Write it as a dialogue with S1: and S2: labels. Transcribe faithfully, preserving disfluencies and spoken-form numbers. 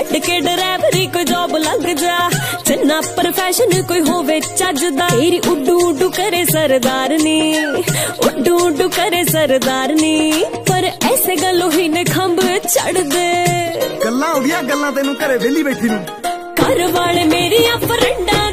S1: छड्ड के ड्राइवरी कोई जॉब लग जा, चन्ना प्रोफेशन कोई होवे चजदा। तेरी उड्डू उड्डू करे सरदारनी, उड्डू उड्डू करे सरदारनी, पर ऐसे गलों ही ने खंभ चढ़ दे।
S2: गल्लां होंदियां गल्लां तेनू घरे वेली बैठी नू,
S1: घर वाले मेरिया फ्रेंडा